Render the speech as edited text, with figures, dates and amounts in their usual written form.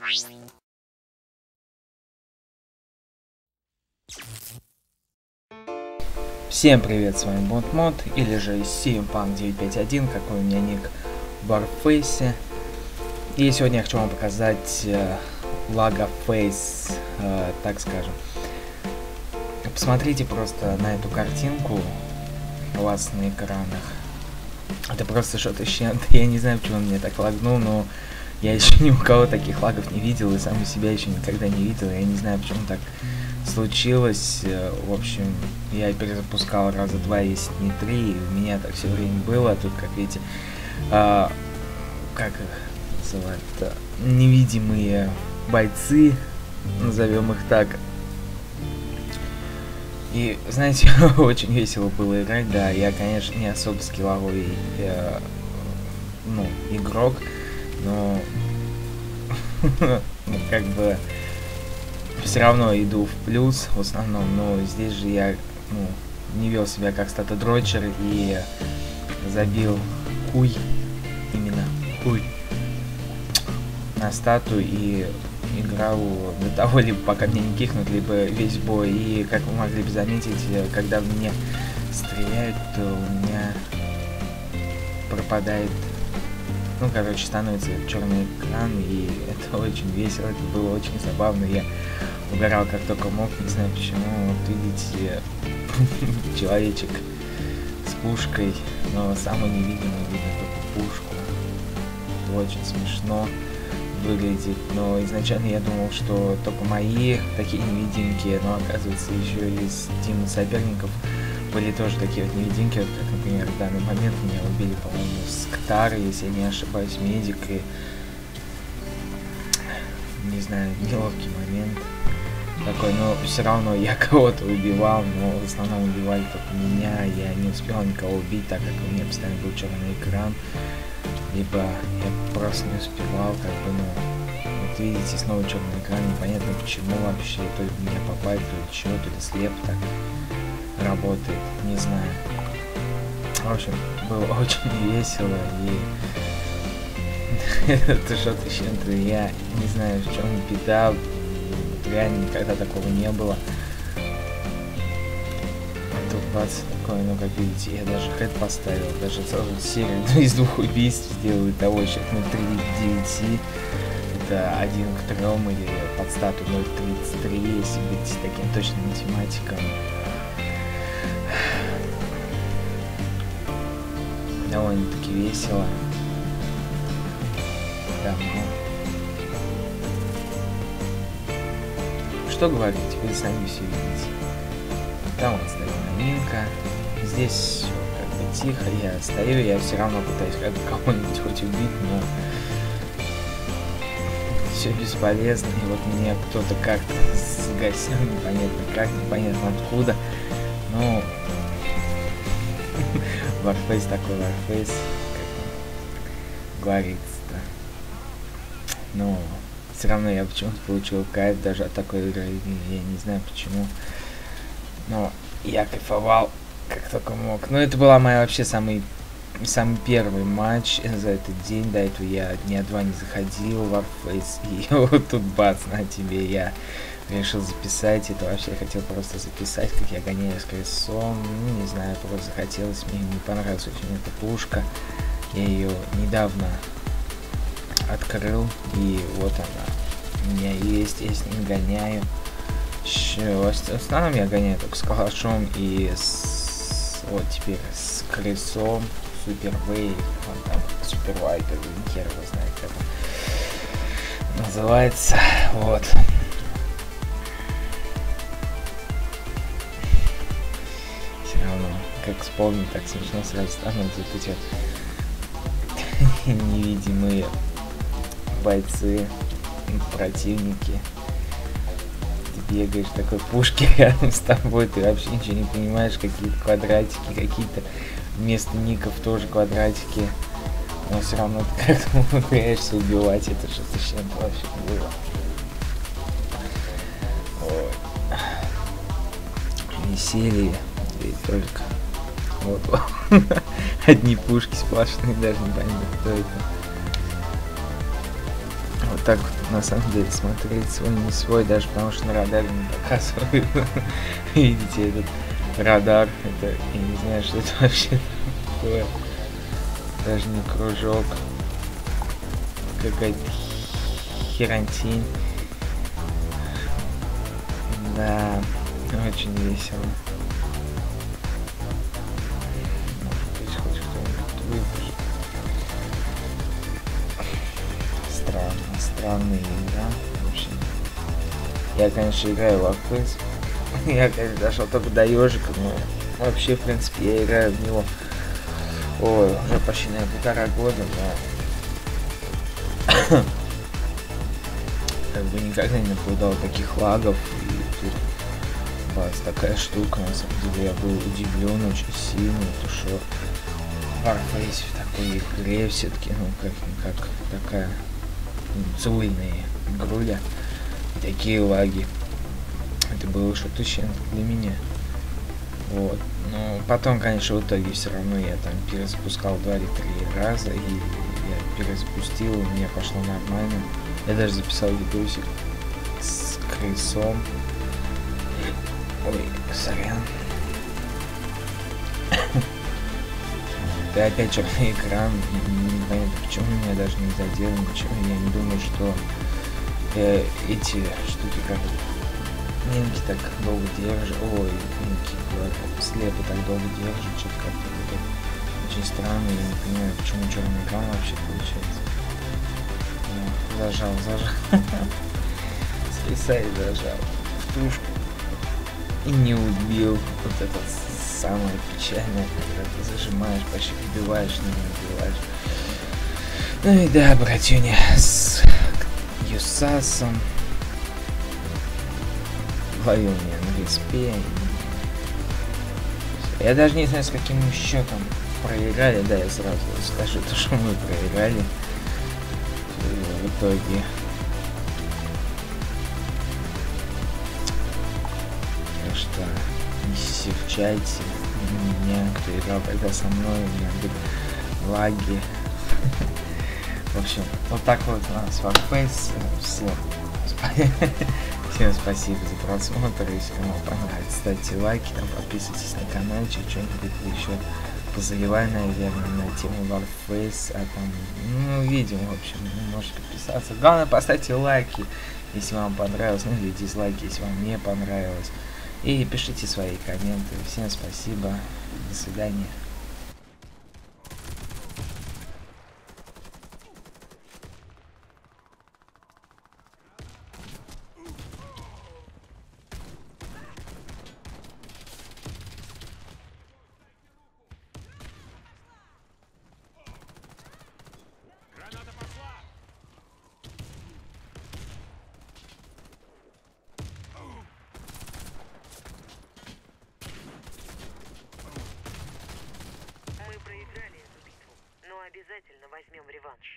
Всем привет, с вами BotMod, или же Steampunk 951, какой у меня ник в Warface. И сегодня я хочу вам показать лагофейс, так скажем. Посмотрите просто на эту картинку у вас на экранах. Это просто что-то щенто. Я не знаю, почему он меня так лагнул, но я еще ни у кого таких лагов не видел, и сам у себя еще никогда не видел. Я не знаю, почему так случилось. В общем, я перезапускал раза два, если не три, и у меня так все время было. Тут, как видите, как их называют, невидимые бойцы, назовем их так. И, знаете, очень весело было играть. Да, я, конечно, не особо скилловой игрок, но как бы все равно иду в плюс в основном. Но здесь же я не вел себя как статодрочер и забил хуй, именно хуй, на стату и играл до того, либо пока меня не кикнут, либо весь бой. И как вы могли бы заметить, когда в меня стреляют, то у меня пропадает, становится черный экран, и это очень весело, это было очень забавно. Я угорал как только мог, не знаю почему. Вот видите, человечек с пушкой, но самый невидимый видно только пушку. Это очень смешно выглядит, но изначально я думал, что только мои такие невидимки, но оказывается еще из тима соперников были тоже такие вот невидимки, вот как, например, в данный момент меня убили, по-моему, Сктар, если я не ошибаюсь, медик, и не знаю, неловкий момент такой, но все равно я кого-то убивал, но в основном убивали только меня, я не успел никого убить, так как у меня постоянно был черный экран, либо я просто не успевал, вот видите, снова черный экран, непонятно почему вообще, то ли в меня попали, то ли что, то ли слеп так работает, не знаю. В общем, было очень весело, и это что-то с чем-то, я не знаю, в чем беда, реально никогда такого не было. А тут бац, такое, как видите, я даже хэт поставил, даже целую серию из 2 убийств сделаю, того счет 3 к 9, это 1 к 3 или под стату 0.33, если быть таким точным математиком. Довольно-таки весело. Да, что говорить, вы сами все видите. Там вот стоит новинка. Здесь все как бы тихо, я стою, я все равно пытаюсь как бы кого-нибудь хоть убить, но все бесполезно. И вот меня кто-то как-то загасил, непонятно как, непонятно откуда. Но Warface такой Warface, как говорится-то. Но все равно я почему-то получил кайф даже от такой игры, я не знаю почему. Но я кайфовал как только мог. Но это была моя вообще самый первый матч за этот день. До этого я дня 2 не заходил в Warface, и вот тут бац, на тебе, я решил записать. Это вообще я хотел просто записать, как я гоняю с колесом. Не знаю, просто захотелось, мне не понравилась очень эта пушка. Я ее недавно открыл, и вот она у меня есть, я с ним гоняю. В основном я гоняю только с калашом и вот теперь с колесом, супервей, там супервайпер, хер его знает, как он называется, вот. Как вспомнить, так смешно сразу становится, эти невидимые бойцы, противники. Ты бегаешь такой пушки рядом с тобой, ты вообще ничего не понимаешь, какие-то квадратики, какие-то вместо ников тоже квадратики, но все равно ты как-то умудряешься убивать, это что-то с чем-то вообще было. Веселье, и только. Вот. Одни пушки сплошные, даже не понятно, кто это. Вот вот так вот на самом деле смотреть свой не свой, даже потому что на радаре не показывают. Видите, этот радар, это, я не знаю, что это вообще такое. Даже не кружок. Какая-то херантин. Да, очень весело. Может быть, хоть кто-нибудь выпустит. Странная игра. Вообще. Я, конечно, играю в Warface. Я, конечно, дошел только до ежика, но вообще, в принципе, я играю в него. Ой, уже почти на 1,5 года, но как бы никогда не наблюдал таких лагов, и тут бац, такая штука, на самом деле я был удивлен очень сильно, то что Warface в такой игре все-таки, ну как такая целыйная игруля, и такие лаги, это было что-то чем-то для меня. Вот. Но потом, конечно, в итоге все равно я там перезапускал 2 или 3 раза, и я перезапустил, у меня пошло нормально. Я даже записал видосик с крысом. Ой, сорян. Да опять черный экран, непонятно почему меня даже не задело ничего. Я не думаю, что эти штуки как минки так долго держат. Ой, минки, слепо так долго держат, что-то как-то очень странно, я не понимаю, почему черный экран вообще получается. Зажал. Списай, зажал в тушку. И не убил. Вот это самое печальное, когда ты зажимаешь, почти убиваешь, но не убиваешь. Ну и да, братюня, с Юсасом ловил меня на респе. Я даже не знаю, с каким счетом проиграли. Да, я сразу скажу, то, что мы проиграли. В итоге. Так что не серчайте меня, кто играл тогда со мной, у меня были лаги. В общем, вот так вот у нас Warface. Всем спасибо за просмотр. Если кому понравится, ставьте лайки, там подписывайтесь на каналчик, что-нибудь еще позаливай, наверное, на тему Warface, а там, ну, видим, в общем, можете подписаться. Главное, поставьте лайки, если вам понравилось, ну, или дизлайки, если вам не понравилось. И пишите свои комменты. Всем спасибо. До свидания. Обязательно возьмем реванш.